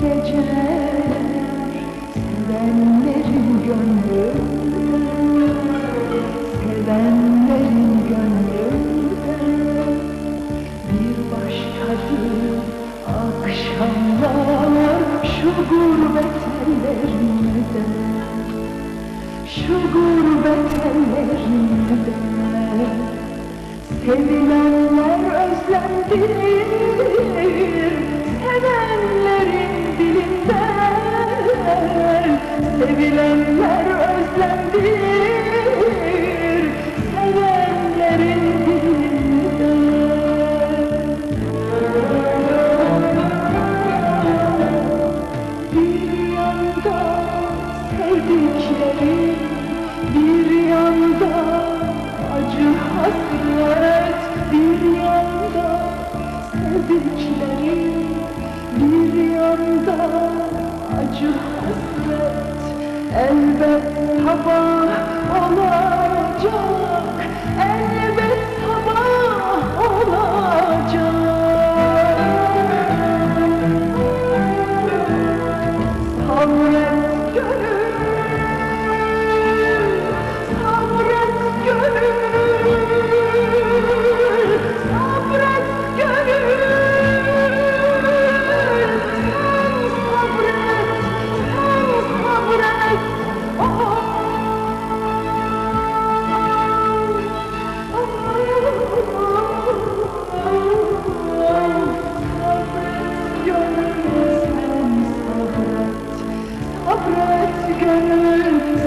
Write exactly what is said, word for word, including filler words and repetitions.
geceler sevenlerin gönlünde, sevenlerin gönlünde bir başkadır akşamlar şu gurbet ellerinde, şu gurbet ellerinde. Sevilenler özlemdir, sevenlerin dilinde. Sevilenler özlemdir, sevenlerin dilinde. Bir yanda sevdiklerim, bir yanda acı hasret, bir yanda sevdiklerim, bir yanda acı hasret. Elbet sabah olacak, elbet sabah olacak. Sabret gönül, sabret gönül, sabret gönül. Sen sabret, sen sabret. Oh, oh, oh, sabret gönül, sen sabret. Sabret gönül,